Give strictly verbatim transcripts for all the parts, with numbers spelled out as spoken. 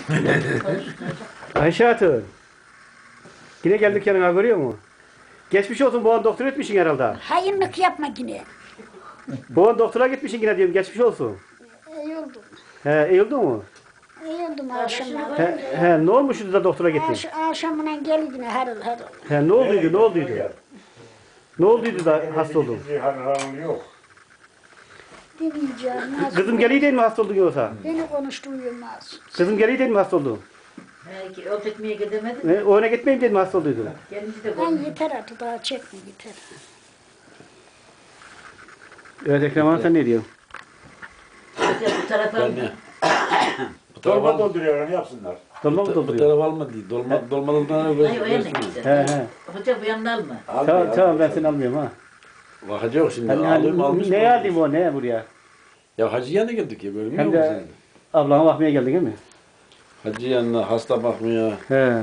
Ayşe Hatun. Yine geldik yanına, görüyor musun? Geçmiş olsun, bu an doktor etmişsin herhalde. Hayırlık yapma yine. Bu an doktora gitmişsin yine diyorum, geçmiş olsun. İyi oldum. He, iyi oldu mu? İyi oldum akşamına. He, he, ne olmuştu da doktora gittin? Akş akşamına gel yine harıl harıl. He, ne olduydu, ne olduydu? Ne olduydu da hasta oldun? Yok. Demeyeceğim. nasıl- Kızım geliyor değil mi hasta oldun yoksa? Beni konuşturuyamaz. Kızım geliyor değil mi hasta oldun? Belki yol çekmeye gidemedim. He, oyuna gitmeyeyim değil mi hasta olduydu? Gelince de Ben yeter artık daha çekme yeter. Evet Ekrem Hanım, sen ne diyorsun? bu tarafa Ben ne? Bu Dolma tarafa dolduruyorlar, ne yapsınlar? Dolma mı bu dolduruyor? tarafa alma değil. Dolma, dolmalıktan Hayır, o yana gitsin. He he. Hoca bu yanına alma. Tamam tamam, ben seni almıyorum ha. Bakacak şimdi. Hani, Alayım almış. ne mı? yardım o, ne buraya? Ya hacı yanına geldik ya, böyle Hem mi de- yok Ablana bakmaya geldin değil mi? Hacı yanına, hasta bakmaya. He.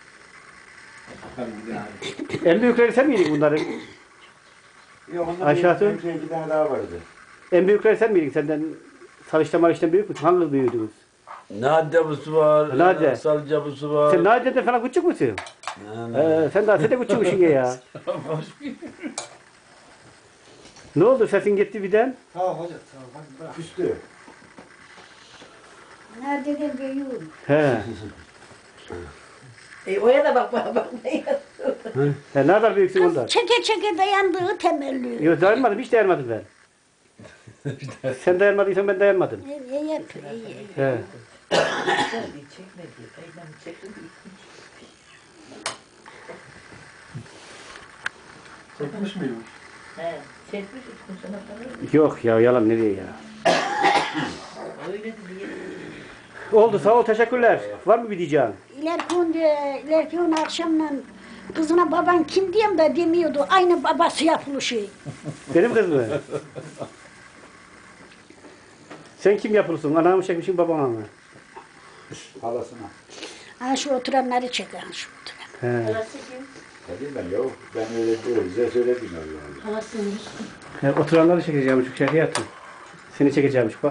En büyükleri sen miydin bunların? Yok, ondan Ayşe bir- Hatun? bir- iki tane daha vardı. En büyükleri sen miydin? Senden Salış'tan Marış'tan büyük müsün? Hangi büyüdünüz? Nade busu var. Nade. e, Salca busu var. Sen Nadia'dan falan küçük müsün? Ha, ne? Ee, sen daha sen de küçükmüşsün ya. Ne oldu, sesin gitti birden? Tamam hocam tamam hadi bırak. Küstü. Nerede de büyüğüm. He. E, o yana bak bana bak. Sen ne kadar büyüksün ondan? Çeke çeke dayandığı temelli. Yok, dayanmadım, hiç dayanmadım ben. Sen dayanmadıysan ben dayanmadım. İyi iyi yapıyor iyi iyi. He. Çekme diye. Aynen çekme diye. Çekmiş miyim? He, çekmiş üstün sana falan. Yok ya, yalan nereye ya? Öyle diye. Oldu, sağ ol, teşekkürler. Var mı bir diyeceğin? İleriki gün, ileriki gün akşamla kızına baban kim diyeyim de demiyordu. Aynı babası yapılışı. Benim kız mı? Sen kim yapılsın? Anamı çekmişsin, babama mı? Halasına. Ha şu oturanları çek ha şu oturan. He. Parası kim? Dedim ben yok. Ben öyle diyorum. Size söyledim öyle. Parasıymış. He, oturanları çekeceğim, şu şarkı yatın. Seni çekeceğim bak.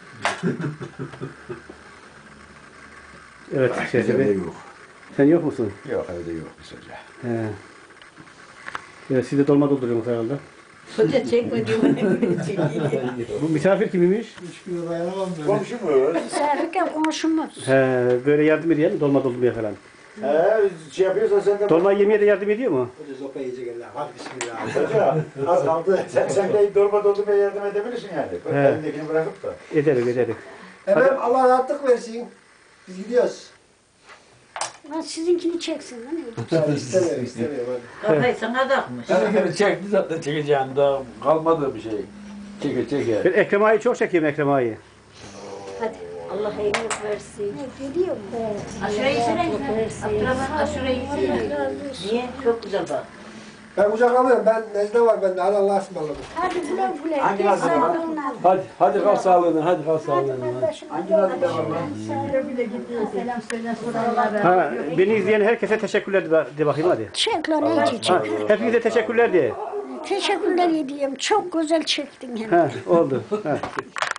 Evet, Evde Şerefe. yok. Sen yok musun? Yok, evde yok kısaca. He. Evet, siz de dolma dolduruyorsunuz herhalde. Hoca çekme diye bana böyle çekiyor. Bu misafir kimmiş? Üç güne dayanamam ben. Komşumuz. Misafirken konuşulmaz. He, böyle yardım ediyor mu? Dolma doldurmaya falan. He, şey yapıyorsan sen de... Dolma yemeye de yardım ediyor mu? Hoca sopa yiyecek eller. Hadi bismillah. Hoca, az kaldı. Sen, sen de dolma doldurmaya yardım edebilirsin yani. Bak, He. elindekini bırakıp da. Ederim, ederim. Efendim Allah rahatlık versin. Biz gidiyoruz. Lan sizinkini çeksin lan. Hadi istemiyorum istemiyorum hadi. Kafayı sana takmış. Seni çekti zaten, çekeceğin daha kalmadı bir şey. Çeke çeke. Ben Ekrem Ağa'yı çok çekiyorum, Ekrem Ağa'yı. Hadi. Allah hayırlık versin. Ne geliyor mu? Aşureyi yesene. Abdurrahman aşureyi yesene. Niye? Çok güzel bak. Ben kucak alıyorum. Ben nezle var bende. Hadi Allah'a ısmarladık. Hadi güle güle. Hangi Gel lazım var? sağlığına. Hadi, hadi kal sağlığına, hadi kal Hadi sağlığına. kardeşim. Hangi lazım var lan? Selam söyle soranlara. Ha, beni izleyen herkese teşekkürler de, de bakayım hadi. Çek lan iyice çek. Ha, hepinize teşekkürler de. Teşekkürler edeyim. Çok güzel çektin hem. Ha, oldu. Ha.